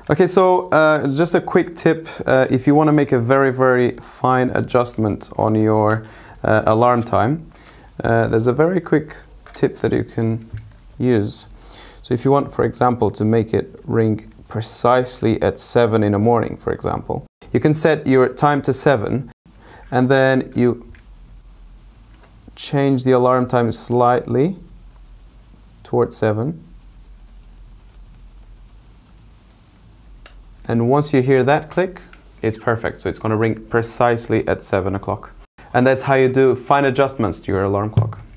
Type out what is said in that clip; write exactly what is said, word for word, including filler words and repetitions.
Okay, so uh, just a quick tip, uh, if you want to make a very, very fine adjustment on your uh, alarm time, uh, there's a very quick tip that you can use. So if you want, for example, to make it ring precisely at seven in the morning, for example, you can set your time to seven and then you change the alarm time slightly towards seven. And once you hear that click, it's perfect. So it's going to ring precisely at seven o'clock. And that's how you do fine adjustments to your alarm clock.